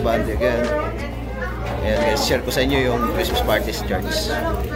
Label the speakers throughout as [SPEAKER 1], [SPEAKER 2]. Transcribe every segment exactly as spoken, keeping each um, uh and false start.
[SPEAKER 1] Bande again. Ayan guys, share ko sa inyo yung Christmas party sa church.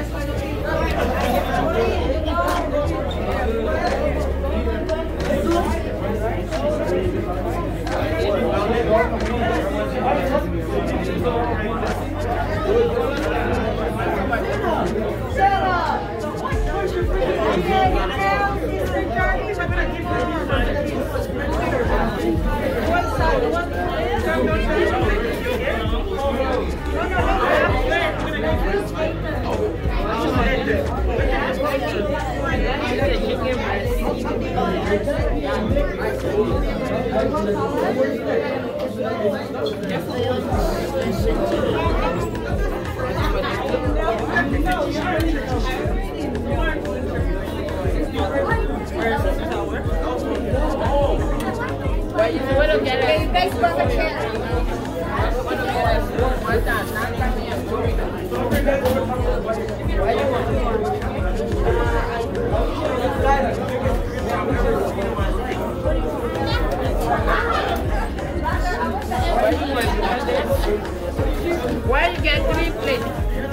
[SPEAKER 2] Why you get three plates?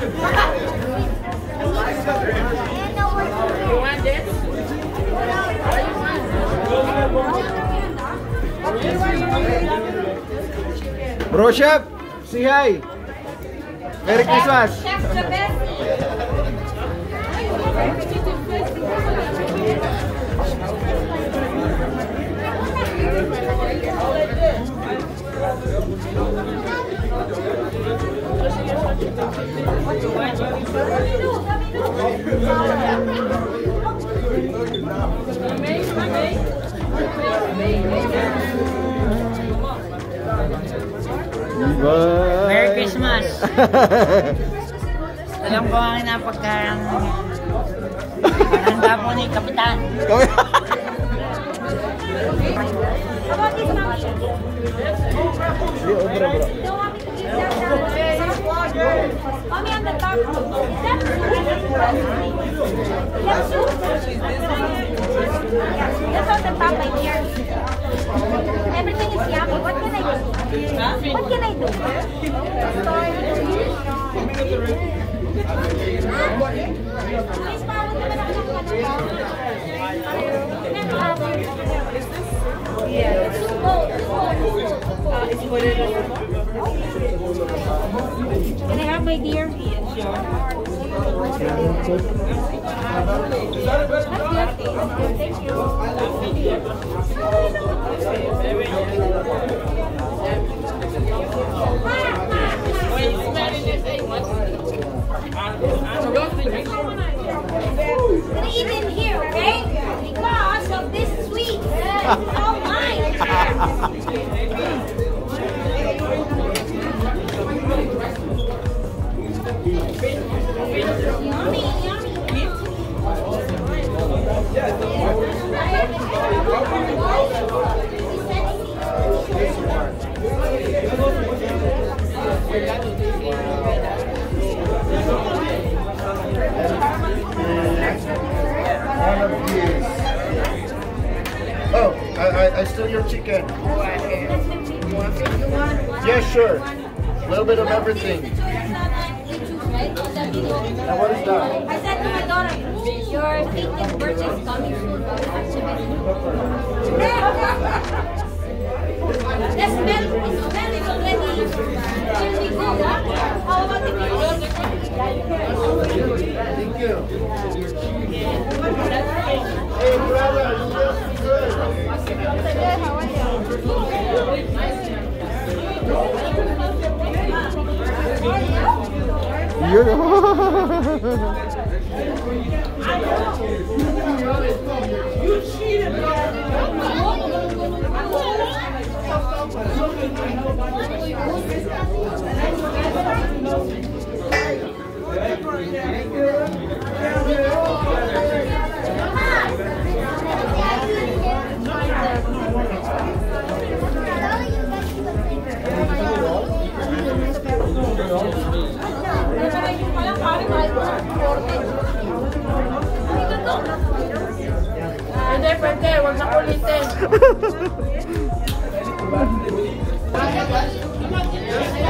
[SPEAKER 2] You want this?
[SPEAKER 1] Bro Chef, say hi. Merry Christmas.
[SPEAKER 3] Chef the best.
[SPEAKER 2] Merry Christmas! Alam ko ang napagkarang handa po ni Kapitan.
[SPEAKER 3] Mommy on the top. That's on the top right here. Everything is yummy. What can I do? What can I do? Yeah. Can I have my dear? Sure. Thank you. I'm gonna eat in here, okay? Because of this sweet. It's all mine. Yummy, yummy.
[SPEAKER 1] Oh, I, I, I steal your chicken. Yeah, sure. A little bit of everything. Now what is that?
[SPEAKER 3] I said to my daughter, your eighteenth birthday is coming soon. The smell, the smell is already really good. How about the music?
[SPEAKER 1] Thank you. Hey brother, you look good.
[SPEAKER 3] How are you?
[SPEAKER 1] You cheated,
[SPEAKER 2] Pwede, pwede. Huwag na kulitin.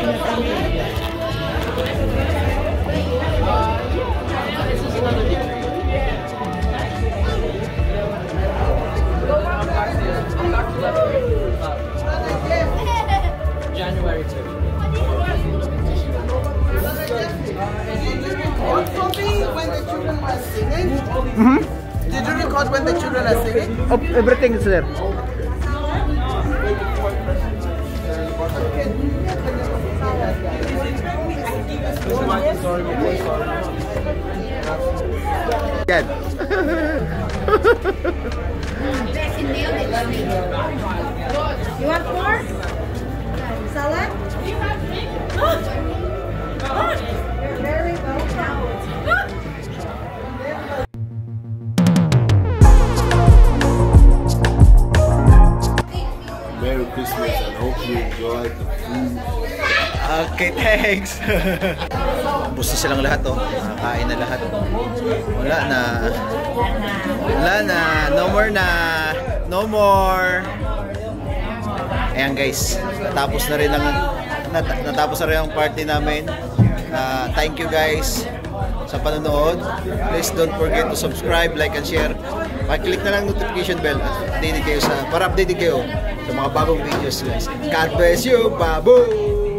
[SPEAKER 4] January second.
[SPEAKER 5] When the children were singing,
[SPEAKER 6] Mhm.
[SPEAKER 5] did you record when the children are singing?
[SPEAKER 6] Oh, everything is there. Yan.
[SPEAKER 3] You want more? Salad? You're very welcome.
[SPEAKER 7] Merry Christmas and hope you enjoy the food.
[SPEAKER 1] Okay, thanks. Ubus na silang lahat, oh. Nakakain na lahat. Wala na. Wala na. No more na. No more. Ayan guys, natapos na rin ang nat natapos na rin ang party namin. Uh, thank you guys sa panonood. Please don't forget to subscribe, like and share. Pag-click na lang notification bell at updated kayo sa para updated kayo sa mga bagong videos guys. God bless you. Babu.